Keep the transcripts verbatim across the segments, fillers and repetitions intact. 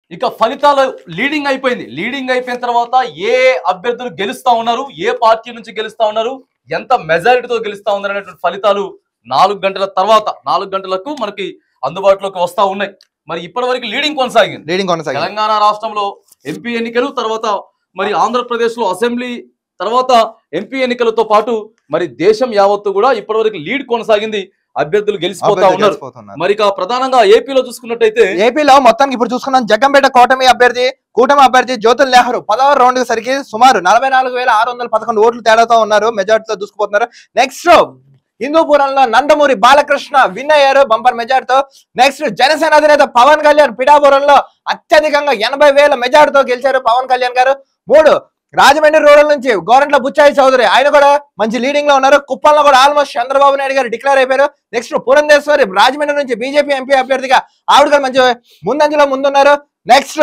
ఇక ఫలితాలు లీడింగ్ అయిపోయింది. లీడింగ్ అయిపోయిన తర్వాత ఏ అభ్యర్థులు గెలుస్తా ఉన్నారు, ఏ పార్టీ నుంచి గెలుస్తా ఉన్నారు, ఎంత మెజారిటీతో గెలుస్తా ఉన్నారు అనేటువంటి ఫలితాలు నాలుగు గంటల తర్వాత నాలుగు గంటలకు మనకి అందుబాటులోకి వస్తా ఉన్నాయి. మరి ఇప్పటి వరకు లీడింగ్ కొనసాగింది. లీడింగ్ కొనసాగింది. తెలంగాణ రాష్ట్రంలో ఎంపీ ఎన్నికలు, తర్వాత మరి ఆంధ్రప్రదేశ్ లో అసెంబ్లీ, తర్వాత ఎంపీ ఎన్నికలతో పాటు మరి దేశం యావత్తు కూడా ఇప్పటి వరకు లీడ్ కొనసాగింది. అభ్యర్థులు గెలిచిపోతా ఉన్నారు. మరి ప్రధానంగా ఏపీలో చూసుకున్నట్టయితే ఏపీలో మొత్తానికి ఇప్పుడు చూసుకున్నాం జగ్గంపేట కూటమి అభ్యర్థి కూటమి అభ్యర్థి జ్యోతుల్ నెహ్రూ పదవ రౌండ్ సరికి సుమారు నలభై నాలుగు వేల ఆరు వందల పదకొండు ఓట్లు తేడాతో ఉన్నారు. మెజార్టీతో దూసుకుపోతున్నారు. నెక్స్ట్ హిందూపురంలో నందమూరి బాలకృష్ణ విన్ అయ్యారు బంపర్ మెజార్టీతో. నెక్స్ట్ జనసేన అధినేత పవన్ కళ్యాణ్ పిఠాపురంలో అత్యధికంగా ఎనభై వేల మెజార్టీతో గెలిచారు పవన్ కళ్యాణ్ గారు. మూడు రాజమండ్రి రూరల్ నుంచి గోరంట్ల బుచ్చాయి చౌదరి ఆయన కూడా మంచి లీడింగ్ లో ఉన్నారు. కుప్పంలో కూడా ఆల్మోస్ట్ చంద్రబాబు నాయుడు గారు డిక్లేర్ అయిపోయారు. నెక్స్ట్ పురంధేశ్వరి రాజమండ్రి నుంచి బీజేపీ ఎంపీ అభ్యర్థిగా ఆవిడ కూడా మంచి ముందంజలో ముందున్నారు. నెక్స్ట్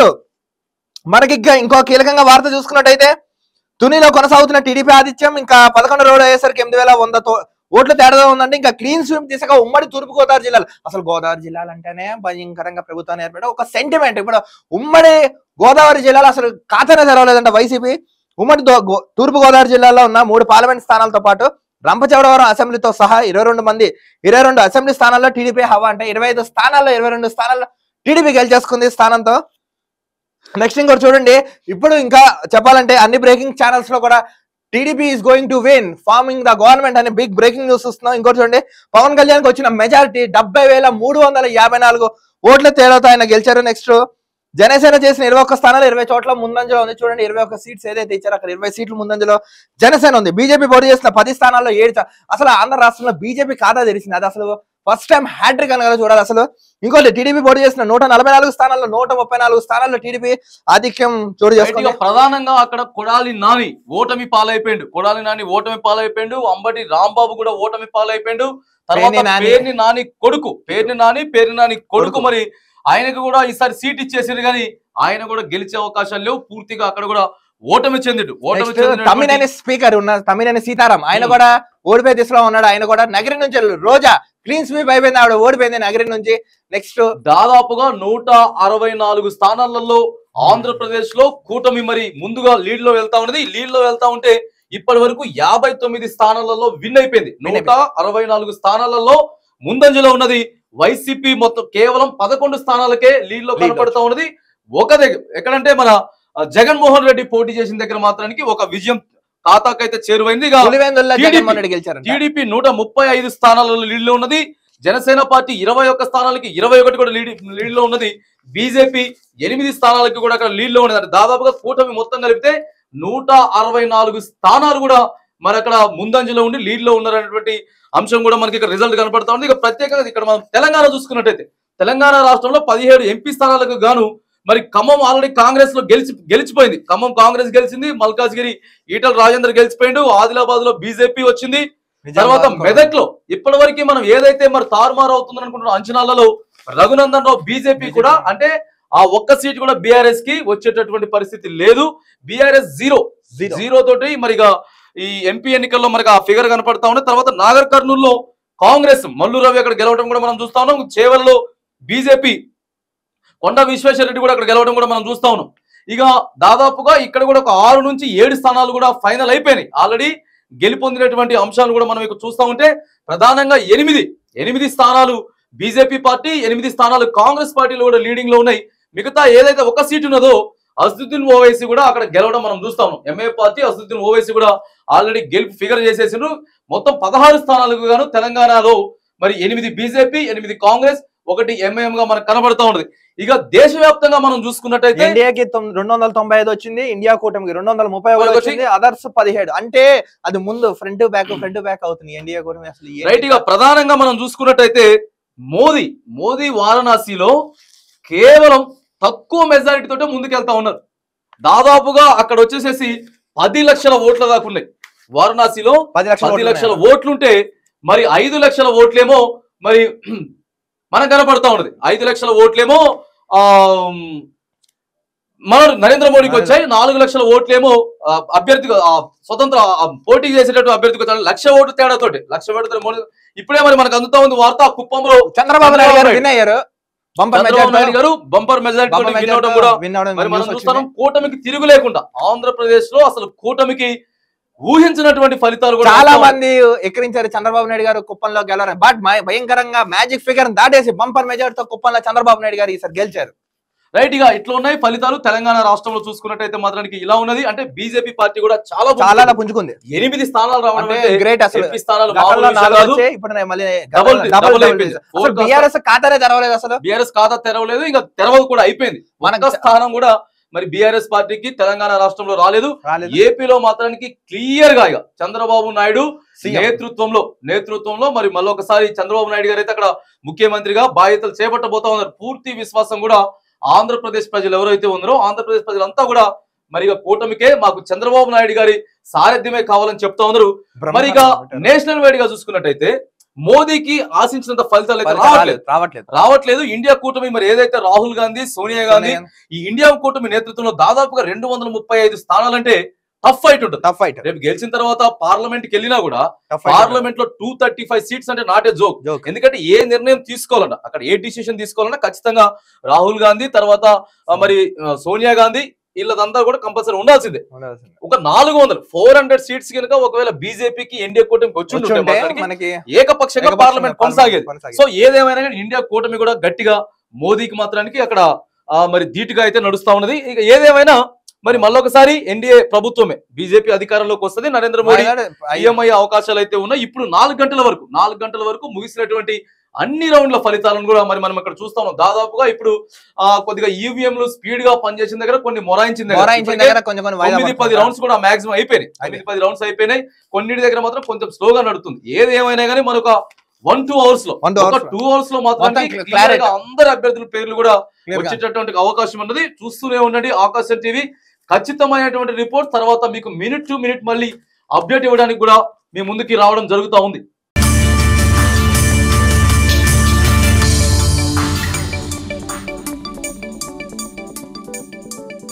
మనకి ఇంకో కీలకంగా వార్త చూసుకున్నట్టయితే తునిలో కొనసాగుతున్న టీడీపీ ఆధిత్యం ఇంకా పదకొండు రోడ్ అయ్యేసరికి ఎనిమిది వేల వంద ఓట్ల తేడా ఉందంటే ఇంకా క్లీన్ స్వీప్ దిశగా ఉమ్మడి తూర్పు గోదావరి జిల్లాలు, అసలు గోదావరి జిల్లాలు అంటేనే భయంకరంగా ప్రభుత్వాన్ని ఏర్పడే ఒక సెంటిమెంట్. ఇప్పుడు ఉమ్మడి గోదావరి జిల్లాలో అసలు ఖాతానే తెరవలేదంట వైసీపీ. ఉమ్మడి తూర్పు గోదావరి జిల్లాలో ఉన్న మూడు పార్లమెంట్ స్థానాలతో పాటు రంపచోడవరం అసెంబ్లీతో సహా ఇరవై రెండు మంది ఇరవై రెండు అసెంబ్లీ స్థానాల్లో టీడీపీ హవా అంటే ఇరవై ఐదు స్థానాల్లో ఇరవై రెండు స్థానాల్లో టీడీపీ గెలిచేసుకుంది స్థానంతో. నెక్స్ట్ ఇంకోటి చూడండి, ఇప్పుడు ఇంకా చెప్పాలంటే అన్ని బ్రేకింగ్ ఛానల్స్ లో కూడా TDP is going to win forming the government అనే బిగ్ బ్రేకింగ్ న్యూస్ వస్తున్నాం. ఇంకోటి చూడండి, పవన్ కళ్యాణ్ కి వచ్చిన మెజారిటీ డెబ్బై వేల మూడు వందల యాభై నాలుగు ఓట్ల తేడాతో ఆయన గెలిచారు. నెక్స్ట్ జనసేన చేసిన ఇరవై ఒక్క స్థానాలు ఇరవై చోట్ల ముందంజలో ఉంది. చూడండి ఇరవై ఒక్క సీట్స్ ఏదైతే ఇచ్చారో అక్కడ ఇరవై సీట్లు ముందంజలో జనసేన ఉంది. బీజేపీ పోటీ చేసిన పది స్థానాల్లో ఏడు. అసలు ఆంధ్ర రాష్ట్రంలో బీజేపీ ఖాతా తెరిచింది. అది అసలు ఫస్ట్ టైం హ్యాట్రిక్ అనగా చూడాలి. అసలు ఇంకోటి టీడీపీ పోటీ చేసిన నూట నలభై నాలుగు స్థానాల్లో నూట ముప్పై నాలుగు స్థానాల్లో టీడీపీ ఆధిక్యం చోటు చేసుకుంది. ప్రధానంగా అక్కడ కొడాలి నాని ఓటమి పాలైపోయిండు. కొడాలి నాని ఓటమి పాలైపోయిండు. అంబటి రాంబాబు కూడా ఓటమి పాలైపోయిండు. తర్వాత పేర్ని నాని కొడుకు పేర్ని నాని పేర్ని నాని కొడుకు మరి ఆయనకు కూడా ఈసారి సీట్ ఇచ్చేసారు, కానీ ఆయన కూడా గెలిచే అవకాశాలు లేవు. పూర్తిగా అక్కడ కూడా ఓటమి చెందిడు. ఓటమి తమ్మినేని స్పీకర్ ఉన్న తమ్మినేని సీతారాం ఆయన కూడా ఓడిపోయే దిశలో ఉన్నాడు. ఆయన కూడా నగరి నుంచి రోజా క్లీన్ స్వీప్ అయిపోయింది, ఆవిడ ఓడిపోయింది నగరి నుంచి. నెక్స్ట్ దాదాపుగా నూట అరవై నాలుగు స్థానాలలో ఆంధ్రప్రదేశ్ లో కూటమి మరి ముందుగా లీడ్ లో వెళ్తా ఉన్నది. లీడ్ లో వెళ్తా ఉంటే ఇప్పటి వరకు యాభై తొమ్మిది స్థానాలలో విన్ అయిపోయింది. నూట అరవై నాలుగు స్థానాలలో ముందంజలో ఉన్నది వైసీపీ. మొత్తం కేవలం పదకొండు స్థానాలకే లీడ్ లో కనపడుతూ ఉన్నది. ఒక దగ్గర ఎక్కడంటే మన జగన్మోహన్ రెడ్డి పోటీ చేసిన దగ్గర మాత్రానికి ఒక విజయం ఖాతాకైతే చేరువైంది. టీడీపీ నూట ముప్పై ఐదు స్థానాలలో లీడ్ లో ఉన్నది. జనసేన పార్టీ ఇరవై ఒక్క స్థానాలకి ఇరవై ఒకటి కూడా లీడ్ లీడ్ లో ఉన్నది. బీజేపీ ఎనిమిది స్థానాలకి కూడా అక్కడ లీడ్ లో ఉన్నది. దాదాపుగా కూటమి మొత్తం కలిపితే నూట అరవై నాలుగు స్థానాలు కూడా మరి అక్కడ ముందంజలో ఉండి లీడ్ లో ఉన్నారనేటువంటి అంశం కూడా మనకి ఇక్కడ రిజల్ట్ కనపడతా ఉంది. ఇక ప్రత్యేకంగా ఇక్కడ మనం తెలంగాణ చూసుకున్నట్టయితే తెలంగాణ రాష్ట్రంలో పదిహేడు ఎంపీ స్థానాలకు గాను మరి ఖమ్మం ఆల్రెడీ కాంగ్రెస్ లో గెలిచి గెలిచిపోయింది. ఖమ్మం కాంగ్రెస్ గెలిచింది. మల్కాజ్గిరి ఈటల రాజేందర్ గెలిచిపోయిండు. ఆదిలాబాద్ లో బీజేపీ వచ్చింది. తర్వాత మెదక్ లో ఇప్పటి వరకు మనం ఏదైతే మరి తారుమారు అవుతుందని అనుకుంటున్న అంచనాలలో రఘునందన్ రావు బీజేపీ కూడా అంటే ఆ ఒక్క సీట్ కూడా బీఆర్ఎస్ కి వచ్చేటటువంటి పరిస్థితి లేదు. బీఆర్ఎస్ జీరో జీరో తోటి మరి ఈ ఎంపీ ఎన్నికల్లో మనకి ఆ ఫిగర్ కనపడతా ఉంది. తర్వాత నాగర్ కర్నూలులో కాంగ్రెస్ మల్లు రవి అక్కడ గెలవడం కూడా మనం చూస్తా ఉన్నాం. చేవల్లో బీజేపీ కొండ విశ్వేశ్వర రెడ్డి కూడా అక్కడ గెలవడం కూడా మనం చూస్తా ఉన్నాం. ఇక దాదాపుగా ఇక్కడ కూడా ఒక ఆరు నుంచి ఏడు స్థానాలు కూడా ఫైనల్ అయిపోయినాయి. ఆల్రెడీ గెలుపొందినటువంటి అంశాలు కూడా మనం ఇక్కడ చూస్తా ఉంటే ప్రధానంగా ఎనిమిది ఎనిమిది స్థానాలు బీజేపీ పార్టీ, ఎనిమిది స్థానాలు కాంగ్రెస్ పార్టీలో కూడా లీడింగ్ లో ఉన్నాయి. మిగతా ఏదైతే ఒక సీటు ఉన్నదో అసదుద్దీన్ ఓవైసీ కూడా అక్కడ గెలవడం మనం చూస్తా ఉన్నాం. ఎంఏ పార్టీ అసదుద్దీన్ ఓవైసీ కూడా ఆల్రెడీ గెలుపు ఫిగర్ చేసేసిండ్రు. మొత్తం పదహారు స్థానాలకు గాను తెలంగాణలో మరి ఎనిమిది బీజేపీ, ఎనిమిది కాంగ్రెస్, ఒకటి ఎంఐఎం గా మనకు కనబడతా ఉన్నది. ఇక దేశవ్యాప్తంగా మనం చూసుకున్నట్టయితే ఇండియాకి రెండు వందల తొంభై ఐదు వచ్చింది, ఇండియా కూటమికి రెండు వందల ముప్పై ఒకటి వచ్చింది, అదర్స్ పదిహేడు. అంటే అది ముందు ఫ్రంట్ బ్యాక్ ఫ్రంట్ బ్యాక్ అవుతుంది ఇండియా కూటమి. అసలు రైట్ గా ప్రధానంగా మనం చూసుకున్నట్టయితే మోదీ మోదీ వారణాసిలో కేవలం తక్కువ మెజారిటీ తోటే ముందుకెళ్తా ఉన్నారు. దాదాపుగా అక్కడ వచ్చేసేసి పది లక్షల ఓట్ల దాకా ఉన్నాయి. వారణాసిలో పది లక్షల ఓట్లుంటే మరి ఐదు లక్షల ఓట్లేమో మరి మనకు కనపడతా ఉన్నది. ఐదు లక్షల ఓట్లేమో ఆ మన నరేంద్ర మోడీకి వచ్చాయి. నాలుగు లక్షల ఓట్లేమో అభ్యర్థి స్వతంత్ర పోటీ చేసేటట్టు అభ్యర్థికి వచ్చాడు. లక్ష ఓట్లు తేడాతోటి లక్ష ఓట్లు మోడీ. ఇప్పుడే మరి మనకు అందుతా ఉంది వార్త కుప్పంలో చంద్రబాబు నాయుడు గారు విన్ అయ్యారు. Bumper Chandrababu Naidu majority garu bumper majority win అవడం కూడా మరి మనం చూస్తాం. కూటమికి తిరుగు లేకుండా ఆంధ్రప్రదేశ్ లో అసలు కూటమికి ఊహించినటువంటి ఫలితాలు కూడా చాలా మంది ఎక్కిరించారు చంద్రబాబు నాయుడు గారు కుప్పంలో గెలవరని. బట్ భయంకరంగా మ్యాజిక్ ఫిగర్ దాటేసి బంపర్ మెజారిటీతో కుప్పంలో చంద్రబాబు నాయుడు గారు ఈసారి గెలిచారు. రైట్ గా ఇట్లా ఉన్నాయి ఫలితాలు. తెలంగాణ రాష్ట్రంలో చూసుకున్నట్టయితే మాత్రానికి ఇలా ఉన్నది. అంటే బీజేపీ పార్టీ కూడా చాలా చాలా పుంజుకుంది. ఎనిమిది స్థానాలు రావడం గ్రేట్. అసలు స్థానాలు బీఆర్ఎస్ ఖాతానే తెరవలేదు. అసలు బీఆర్ఎస్ ఖాతా తెరవలేదు, ఇంకా తెరవదు కూడా అయిపోయింది. మన స్థానం కూడా మరి బీఆర్ఎస్ పార్టీకి తెలంగాణ రాష్ట్రంలో రాలేదు. ఏపీలో మాత్రానికి క్లియర్ గా ఇక చంద్రబాబు నాయుడు నేతృత్వంలో నేతృత్వంలో మరి మళ్ళొకసారి చంద్రబాబు నాయుడు గారు అయితే అక్కడ ముఖ్యమంత్రిగా బాధ్యతలు చేపట్టబోతా ఉన్నారు. పూర్తి విశ్వాసం కూడా ఆంధ్రప్రదేశ్ ప్రజలు ఎవరైతే ఉన్నారో ఆంధ్రప్రదేశ్ ప్రజలంతా కూడా మరి ఇక కూటమికే మాకు చంద్రబాబు నాయుడు గారి సారథ్యమే కావాలని చెప్తా ఉన్నారు. మరి ఇక నేషనల్ వైడ్ గా చూసుకున్నట్టయితే మోదీకి ఆశించినంత ఫలితాలు అయితే రావట్లేదు రావట్లేదు రావట్లేదు ఇండియా కూటమి మరి ఏదైతే రాహుల్ గాంధీ సోనియా గాంధీ ఈ ఇండియా కూటమి నేతృత్వంలో దాదాపుగా రెండు వందల ముప్పై ఐదు స్థానాలంటే టఫ్ ఫైట్ ఉంటుంది. Tough fight. రేపు గెలిచిన తర్వాత పార్లమెంట్ కి వెళ్ళినా కూడా పార్లమెంట్ లో టూ థర్టీ ఫైవ్ సీట్స్ అంటే నాట్ ఏ జోక్. ఎందుకంటే ఏ నిర్ణయం తీసుకోవాలన్నా అక్కడ ఏ డిసిషన్ తీసుకోవాలన్నా ఖచ్చితంగా రాహుల్ గాంధీ తర్వాత మరి సోనియా గాంధీ వీళ్ళదంతా కూడా కంపల్సరీ ఉండాల్సిందే. ఒక నాలుగు వందలు ఫోర్ హండ్రెడ్ సీట్స్ కనుక ఒకవేళ బీజేపీకి ఎన్డీఏ కూటమికి వచ్చి ఏకపక్షంగా పార్లమెంట్ కొనసాగేది. సో ఏదేమైనా కానీ ఇండియా కూటమి కూడా గట్టిగా మోదీకి మాత్రానికి అక్కడ మరి ధీటుగా అయితే నడుస్తా ఉన్నది. ఇక ఏదేమైనా మరి మళ్ళొకసారి ఎన్డీఏ ప్రభుత్వమే బీజేపీ అధికారంలోకి వస్తుంది. నరేంద్ర మోడీ ఐఎంఐ అవకాశాలు అయితే ఉన్నాయి. ఇప్పుడు నాలుగు గంటల వరకు నాలుగు గంటల వరకు ముగిసినటువంటి అన్ని రౌండ్ల ఫలితాలను కూడా మరి మనం ఇక్కడ చూస్తా ఉన్నాం. దాదాపుగా ఇప్పుడు ఆ కొద్దిగా ఈవీఎంలు స్పీడ్ గా పనిచేసిన దగ్గర కొన్ని మొరాయించిన దగ్గర తొమ్మిది పది రౌండ్స్ కూడా మాక్సిమం అయిపోయినాయి. తొమ్మిది పది రౌండ్స్ అయిపోయినాయి. కొన్నిటి దగ్గర మాత్రం కొంచెం స్లోగా నడుతుంది. ఏది ఏమైనా కానీ మనొక వన్ టూ అవర్స్ లో ఒక టూ అవర్స్ లో మాత్రం అందరు అభ్యర్థుల పేర్లు కూడా వచ్చేటటువంటి అవకాశం ఉన్నది. చూస్తూనే ఉండండి ఆకాశం టీవీ. ఖచ్చితమైనటువంటి రిపోర్ట్ తర్వాత మీకు మినిట్ టు మినిట్ మళ్ళీ అప్డేట్ ఇవ్వడానికి కూడా మీ ముందుకి రావడం జరుగుతూ ఉంది.